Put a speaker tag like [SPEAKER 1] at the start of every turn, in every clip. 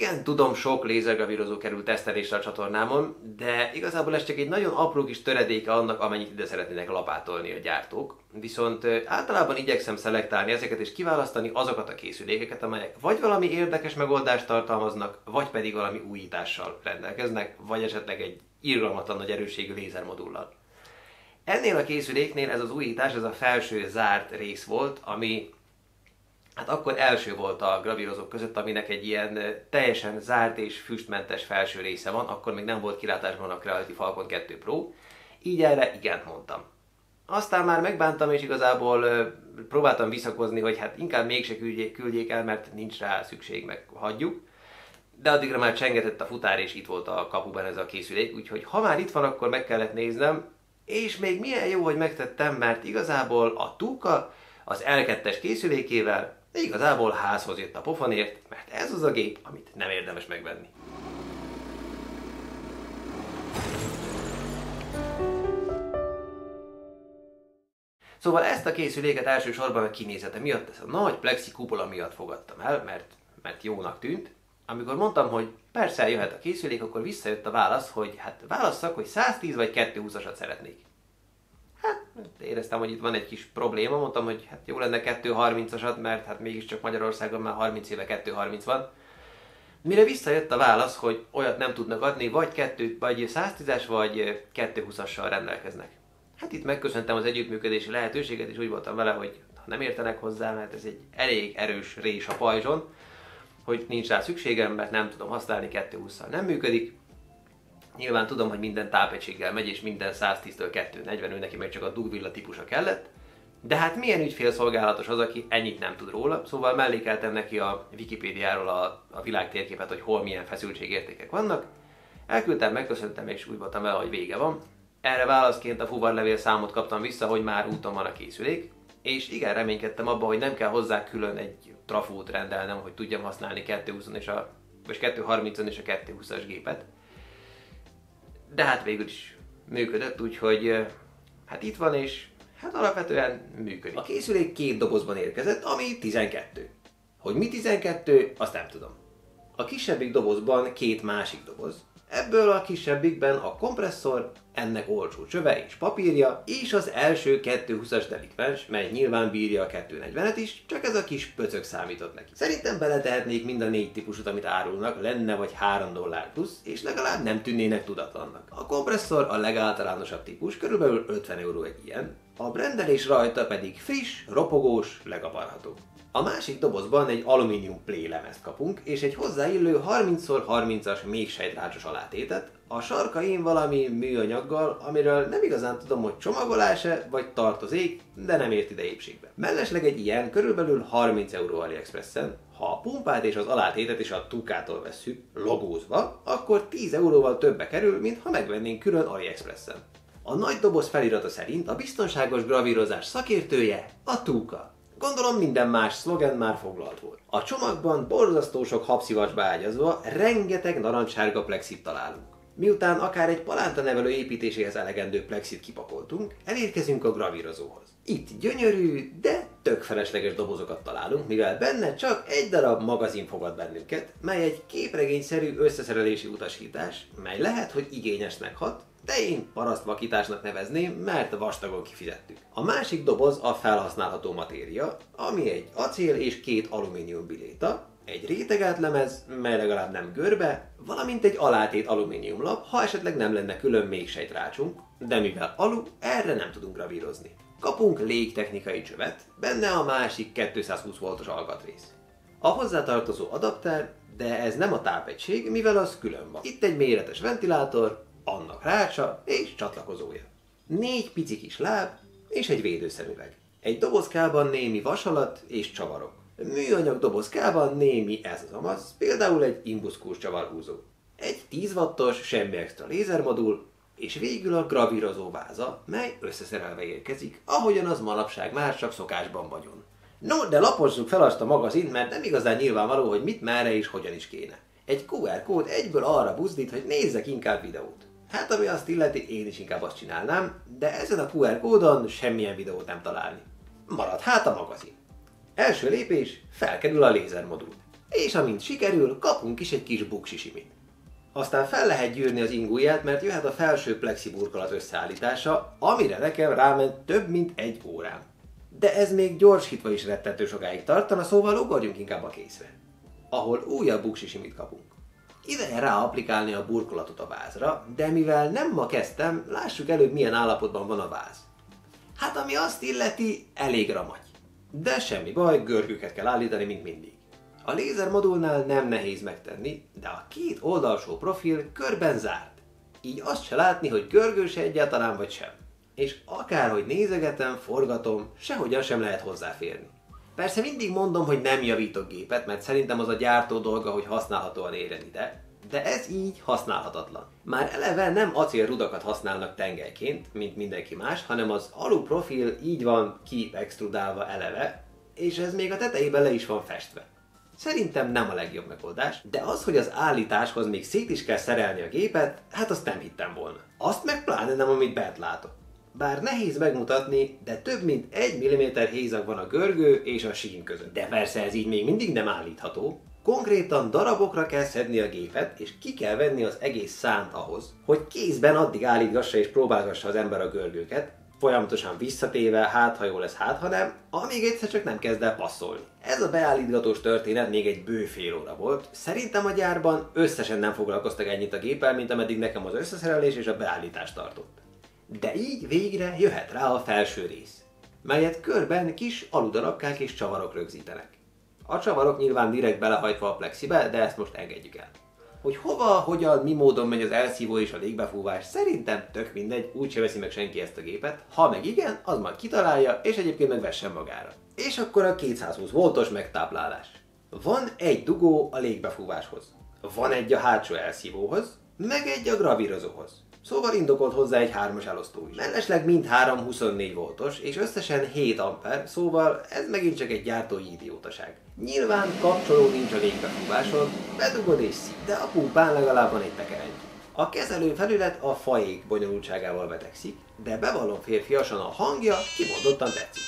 [SPEAKER 1] Igen, tudom, sok lézergravírozó kerül tesztelésre a csatornámon, de igazából ez csak egy nagyon apró kis töredéke annak, amennyit ide szeretnének lapátolni a gyártók. Viszont általában igyekszem szelektálni ezeket és kiválasztani azokat a készülékeket, amelyek vagy valami érdekes megoldást tartalmaznak, vagy pedig valami újítással rendelkeznek, vagy esetleg egy irgalmatlan nagy erősségű lézermodullal. Ennél a készüléknél ez az újítás, ez a felső zárt rész volt, ami hát akkor első volt a gravírozók között, aminek egy ilyen teljesen zárt és füstmentes felső része van, akkor még nem volt kilátásban a Creality Falcon 2 Pro, így erre igent mondtam. Aztán már megbántam, és igazából próbáltam visszakozni, hogy hát inkább mégse küldjék el, mert nincs rá szükség, meg hagyjuk. De addigra már csengetett a futár, és itt volt a kapuban ez a készülék, úgyhogy ha már itt van, akkor meg kellett néznem, és még milyen jó, hogy megtettem, mert igazából a Tuka az L2-es készülékével igazából házhoz jött a pofonért, mert ez az a gép, amit nem érdemes megvenni. Szóval ezt a készüléket elsősorban a kinézete miatt, ez a nagy plexi kupola miatt fogadtam el, mert jónak tűnt. Amikor mondtam, hogy persze jöhet a készülék, akkor visszajött a válasz, hogy hát válasszak, hogy 110 vagy 220-asat szeretnék. Hát éreztem, hogy itt van egy kis probléma, mondtam, hogy hát jó lenne 230-asat, mert hát mégiscsak Magyarországon már 30 éve 230 van. Mire visszajött a válasz, hogy olyat nem tudnak adni, vagy 110-es, vagy 220-assal rendelkeznek. Hát itt megköszöntem az együttműködési lehetőséget, és úgy voltam vele, hogy ha nem értenek hozzá, mert ez egy elég erős rés a pajzson, hogy nincs rá szükségem, mert nem tudom használni, 220-szal nem működik. Nyilván tudom, hogy minden tápegységgel megy, és minden 110-től 240, ő neki meg csak a dugvilla típusa kellett. De hát milyen ügyfélszolgálatos az, aki ennyit nem tud róla, szóval mellékeltem neki a Wikipédiáról a világ térképet, hogy hol milyen feszültségértékek vannak. Elküldtem, megköszöntem, és úgy voltam vele, hogy vége van. Erre válaszként a fuvarlevél számot kaptam vissza, hogy már úton van a készülék, és igen, reménykedtem abban, hogy nem kell hozzá külön egy trafót rendelnem, hogy tudjam használni 220-on és 230-on és a 220-as gépet. De hát végül is működött, úgyhogy hát itt van, és hát alapvetően működik. A készülék 2 dobozban érkezett, ami 12. Hogy mi 12, azt nem tudom. A kisebbik dobozban 2 másik doboz. Ebből a kisebbikben a kompresszor, ennek olcsó csöve és papírja, és az első 220-as delikvens, mely nyilván bírja a 240-et is, csak ez a kis pöcög számított neki. Szerintem beletehetnék mind a 4 típusot, amit árulnak, lenne vagy $3 plusz, és legalább nem tűnnének tudatlannak. A kompresszor a legáltalánosabb típus, körülbelül 50 € egy ilyen, a brendelés rajta pedig friss, ropogós, legaparható. A másik dobozban egy alumínium play lemezt kapunk, és egy hozzáillő 30x30-as mégsejtrácsos alátétet, a sarkain valami műanyaggal, amiről nem igazán tudom, hogy csomagolás-e vagy tartozék, de nem ért ide épségbe. Mellesleg egy ilyen körülbelül 30 € AliExpressen, ha a pumpát és az alátétet is a Tukától vesszük, logózva, akkor 10 € többe kerül, mint ha megvennénk külön AliExpressen. A nagy doboz felirata szerint a biztonságos gravírozás szakértője a Tuka. Gondolom minden más szlogen már foglalt volt. A csomagban borzasztó sok habszivacsba ágyazva rengeteg narancssárga plexit találunk. Miután akár egy palántanevelő építéséhez elegendő plexit kipakoltunk, elérkezünk a gravírozóhoz. Itt gyönyörű, de tök felesleges dobozokat találunk, mivel benne csak egy darab magazin fogad bennünket, mely egy képregényszerű összeszerelési utasítás, mely lehet, hogy igényesnek hat, de én parasztvakításnak nevezném, mert vastagon kifizettük. A másik doboz a felhasználható matéria, ami egy acél és 2 alumínium biléta, egy rétegelt lemez, mely legalább nem görbe, valamint egy alátét alumíniumlap, ha esetleg nem lenne külön mégsejtrácsunk, de mivel alu, erre nem tudunk gravírozni. Kapunk légtechnikai csövet, benne a másik 220 voltos alkatrész. A hozzátartozó adapter, de ez nem a tápegység, mivel az külön van. Itt egy méretes ventilátor, annak rácsa és csatlakozója. 4 pici kis láb és egy védőszemüveg. Egy dobozkában némi vasalat és csavarok. Műanyag dobozkában némi ez az amaz, például egy imbuszkús csavarhúzó. Egy 10 wattos, semmi extra lézermodul, és végül a gravírozó váza, mely összeszerelve érkezik, ahogyan az manapság már csak szokásban vagyon. No, de lapozzuk fel azt a magazint, mert nem igazán nyilvánvaló, hogy mit, merre és hogyan is kéne. Egy QR kód egyből arra buzdít, hogy nézzek inkább videót. Hát ami azt illeti, én is inkább azt csinálnám, de ezen a QR kódon semmilyen videót nem találni. Marad hát a magazin. Első lépés, felkerül a lézermodul. és amint sikerül, kapunk is egy kis buksisimit. Aztán fel lehet gyűrni az ingujját, mert jöhet a felső plexi burkolat összeállítása, amire nekem ráment több mint 1 órám. De ez még gyorsítva is rettentő sokáig tartana, szóval ugorjunk inkább a készre, ahol újabb buksisimit kapunk. Ideje ráaplikálni a burkolatot a vázra, de mivel nem ma kezdtem, lássuk előbb milyen állapotban van a váz. Hát ami azt illeti, elég ramagy. De semmi baj, görgőket kell állítani, mint mindig. A lézermodulnál nem nehéz megtenni, de a két oldalsó profil körben zárt. Így azt se látni, hogy görgős egyáltalán vagy sem. És akárhogy nézegetem, forgatom, sehogyan sem lehet hozzáférni. Persze mindig mondom, hogy nem javítok gépet, mert szerintem az a gyártó dolga, hogy használhatóan érjen ide, de ez így használhatatlan. Már eleve nem acélrudakat használnak tengelyként, mint mindenki más, hanem az aluprofil így van ki-extrudálva eleve, és ez még a tetejében le is van festve. Szerintem nem a legjobb megoldás, de az, hogy az állításhoz még szét is kell szerelni a gépet, hát azt nem hittem volna. Azt meg pláne nem, amit bent látok. Bár nehéz megmutatni, de több mint 1 mm hézag van a görgő és a sín között. De persze ez így még mindig nem állítható. Konkrétan darabokra kell szedni a gépet, és ki kell venni az egész szánt ahhoz, hogy kézben addig állítgassa és próbálgassa az ember a görgőket, folyamatosan visszatéve, hát ha jó lesz, hát ha nem, amíg egyszer csak nem kezd el passzolni. Ez a beállítgatós történet még egy bő fél óra volt. Szerintem a gyárban összesen nem foglalkoztak ennyit a géppel, mint ameddig nekem az összeszerelés és a beállítás tartott. De így végre jöhet rá a felső rész, melyet körben kis aludarabkák és csavarok rögzítenek. A csavarok nyilván direkt belehajtva a plexibe, de ezt most engedjük el. Hogy hova, hogyan, mi módon megy az elszívó és a légbefúvás, szerintem tök mindegy, úgyse veszi meg senki ezt a gépet. Ha meg igen, az majd kitalálja, és egyébként meg vessen magára. És akkor a 220 voltos megtáplálás. Van egy dugó a légbefúváshoz, van egy a hátsó elszívóhoz, meg egy a gravírozóhoz. Szóval indokolt hozzá egy 3-as elosztó is. Mellesleg mindhárom 24 voltos, és összesen 7 amper, szóval ez megint csak egy gyártói idiótaság. Nyilván kapcsoló nincs a légbefúváson, bedugod és szív, de a pumpán legalább van egy tekerenty. A kezelő felület a faék bonyolultságával vetekszik, de bevallom férfiasan a hangja kimondottan tetszik.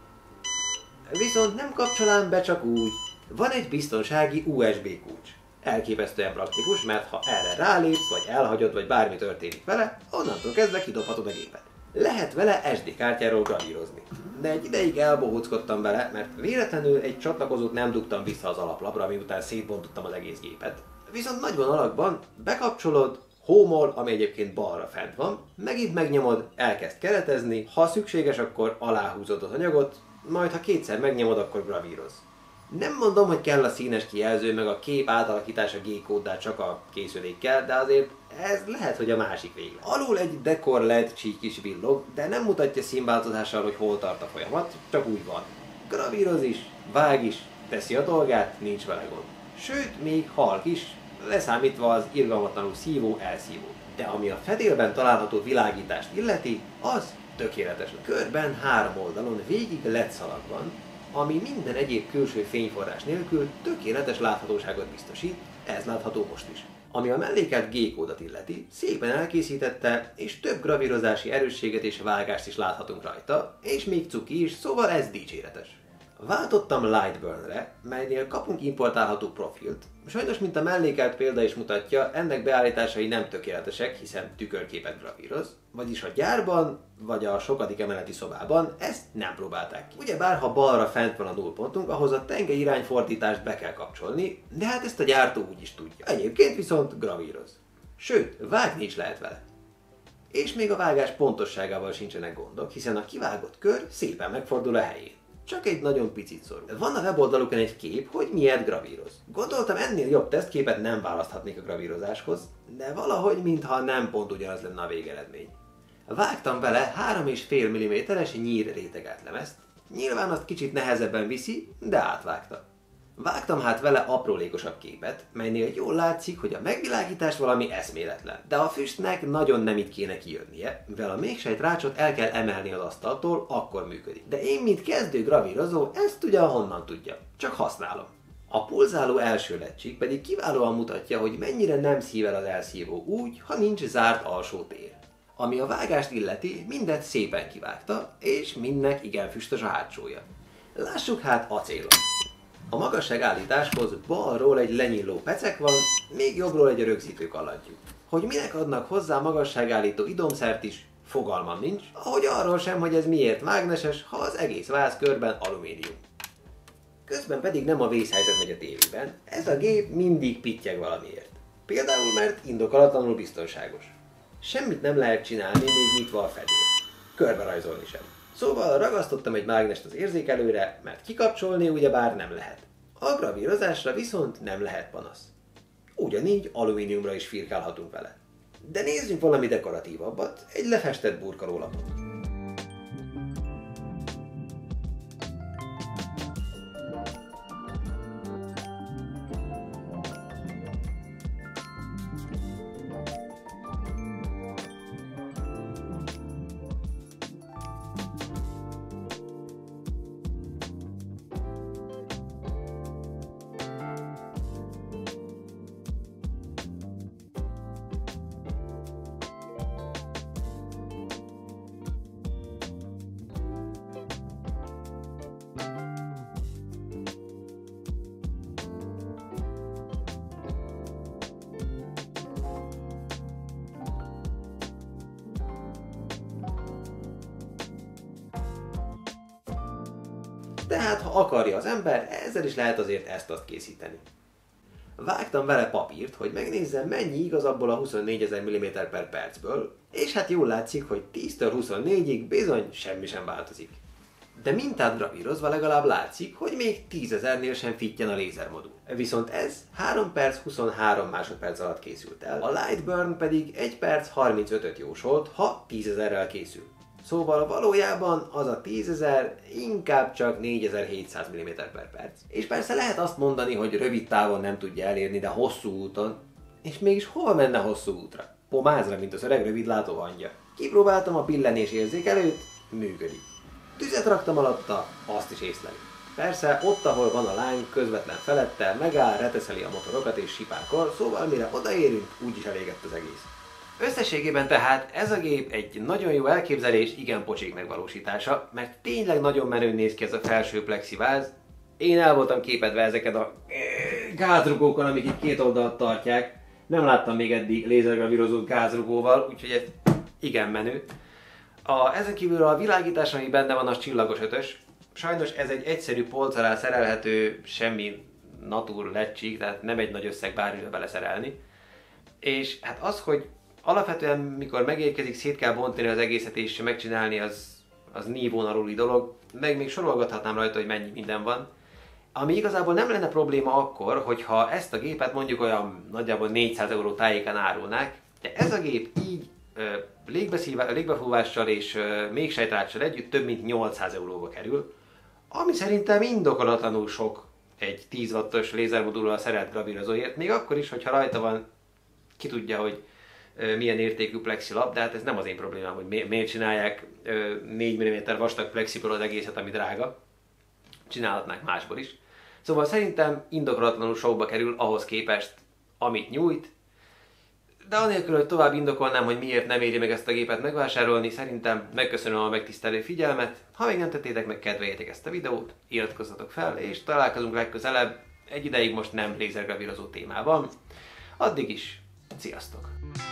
[SPEAKER 1] Viszont nem kapcsolám be csak úgy. Van egy biztonsági USB kulcs. Elképesztően praktikus, mert ha erre rálépsz, vagy elhagyod, vagy bármi történik vele, onnantól kezdve kidobhatod a gépet. Lehet vele SD kártyáról gravírozni. De egy ideig elbohóckodtam vele, mert véletlenül egy csatlakozót nem dugtam vissza az alaplapra, miután szétbontottam az egész gépet. Viszont nagy vonalakban bekapcsolod, home-ol, ami egyébként balra fent van, megint megnyomod, elkezd keretezni, ha szükséges, akkor aláhúzod az anyagot, majd ha kétszer megnyomod, akkor gravíroz. Nem mondom, hogy kell a színes kijelző, meg a kép átalakítása G-kóddal csak a készülékkel, de azért ez lehet, hogy a másik véglet. Alul egy Decor LED csík is villog, de nem mutatja színváltozással, hogy hol tart a folyamat, csak úgy van. Gravíroz is, vág is, teszi a dolgát, nincs vele gond. Sőt, még halk is, leszámítva az irgalmatlanul szívó-elszívó. De ami a fedélben található világítást illeti, az tökéletes. Körben 3 oldalon végig LED szalag van, ami minden egyéb külső fényforrás nélkül tökéletes láthatóságot biztosít, ez látható most is. Ami a mellékelt G-kódot illeti, szépen elkészítette, és több gravírozási erősséget és vágást is láthatunk rajta, és még cuki is, szóval ez dicséretes. Váltottam Lightburn-re, melynél kapunk importálható profilt. Sajnos, mint a mellékelt példa is mutatja, ennek beállításai nem tökéletesek, hiszen tükörképet gravíroz, vagyis a gyárban, vagy a sokadik emeleti szobában ezt nem próbálták ki. Ugyebár, ha balra fent van a nullpontunk, ahhoz a tengely irányfordítást be kell kapcsolni, de hát ezt a gyártó úgy is tudja. Egyébként viszont gravíroz. Sőt, vágni is lehet vele. És még a vágás pontosságával sincsenek gondok, hiszen a kivágott kör szépen megfordul a helyén. Csak egy nagyon picit szorul. Van a weboldalukon egy kép, hogy miért gravíroz. Gondoltam, ennél jobb tesztképet nem választhatnék a gravírozáshoz, de valahogy mintha nem pont ugyanaz lenne a végeredmény. Vágtam vele 3,5 mm-es nyír rétegelt lemezt, nyilván azt kicsit nehezebben viszi, de átvágta. Vágtam hát vele aprólékosabb képet, melynél jól látszik, hogy a megvilágítás valami eszméletlen. De a füstnek nagyon nem itt kéne kijönnie, mivel a mégsejt rácsot el kell emelni az asztaltól, akkor működik. De én, mint kezdő gravírozó, ezt ugyan honnan tudja, csak használom. A pulzáló első ledcsik pedig kiválóan mutatja, hogy mennyire nem szív el az elszívó úgy, ha nincs zárt alsó tér. Ami a vágást illeti, mindet szépen kivágta, és mindnek igen füstös a hátsója. Lássuk hát acélon. A magasságállításhoz balról egy lenyíló pecek van, még jobbról egy rögzítő kalantjuk. Hogy minek adnak hozzá magasságállító idomszert is, fogalmam nincs, ahogy arról sem, hogy ez miért mágneses, ha az egész váz körben alumínium. Közben pedig nem a vészhelyzet megy a tévében, ez a gép mindig pittyeg valamiért. Például mert indokolatlanul biztonságos. Semmit nem lehet csinálni, még nyitva a fedél. Körberajzolni sem. Szóval ragasztottam egy mágnest az érzékelőre, mert kikapcsolni ugyebár nem lehet. A gravírozásra viszont nem lehet panasz. Ugyanígy alumíniumra is firkálhatunk vele. De nézzünk valami dekoratívabbat, egy lefestett burkolólapot. Tehát, ha akarja az ember, ezzel is lehet azért ezt-azt készíteni. Vágtam vele papírt, hogy megnézzem, mennyi igaz abból a 24 000 mm/percből, és hát jól látszik, hogy 10-től 24-ig bizony semmi sem változik. De mintát gravírozva legalább látszik, hogy még 10 000-nél sem fittyen a lézermodul. Viszont ez 3 perc 23 másodperc alatt készült el, a Lightburn pedig 1 perc 35-öt jósolt, ha 10 000-rel készül. Szóval valójában az a 10 000 inkább csak 4700 mm/perc. És persze lehet azt mondani, hogy rövid távon nem tudja elérni, de hosszú úton. És mégis hova menne hosszú útra? Pomázra, mint az öreg rövidlátó hangja. Kipróbáltam a pillenés érzékelőt, működik. Tüzet raktam alatta, azt is észleli. Persze ott, ahol van a lány, közvetlen felette, megáll, reteszeli a motorokat és sipákol, szóval mire odaérünk, úgyis elégett az egész. Összességében tehát ez a gép egy nagyon jó elképzelés, igen pocsék megvalósítása, mert tényleg nagyon menőn néz ki ez a felső plexiváz. Én el voltam képedve ezeket a gázrugókon, amik itt két oldalt tartják. Nem láttam még eddig lézergravírozott gázrugóval, úgyhogy ez igen menő. Ezen kívül a világítás, ami benne van, az csillagos 5-ös. Sajnos ez egy egyszerű polc alá szerelhető, semmi natur lecsík, tehát nem egy nagy összeg bármire beleszerelni. És hát az, hogy alapvetően mikor megérkezik, szét kell bontani az egészet és megcsinálni, az nívón aluli dolog, meg még sorolgathatnám rajta, hogy mennyi minden van. Ami igazából nem lenne probléma akkor, hogyha ezt a gépet mondjuk olyan nagyjából 400 euró tájékán árulnák, de ez a gép így légbefúvással és még sejtráccsal együtt több mint 800 euróba kerül, ami szerintem indokolatlanul sok egy 10 wattos lézermodullal szerelt gravírozóért, még akkor is, hogyha rajta van, ki tudja, hogy milyen értékű plexilap, de hát ez nem az én problémám, hogy miért csinálják 4 mm vastag plexiből az egészet, ami drága. Csinálhatnák másból is. Szóval szerintem indokolatlanul sokba kerül ahhoz képest, amit nyújt, de anélkül, hogy tovább indokolnám, hogy miért nem éri meg ezt a gépet megvásárolni, szerintem megköszönöm a megtisztelő figyelmet. Ha még nem tettétek meg, kedveljétek ezt a videót, iratkozzatok fel, és találkozunk legközelebb. Egy ideig most nem lézergravírozó témában. Addig is, sziasztok!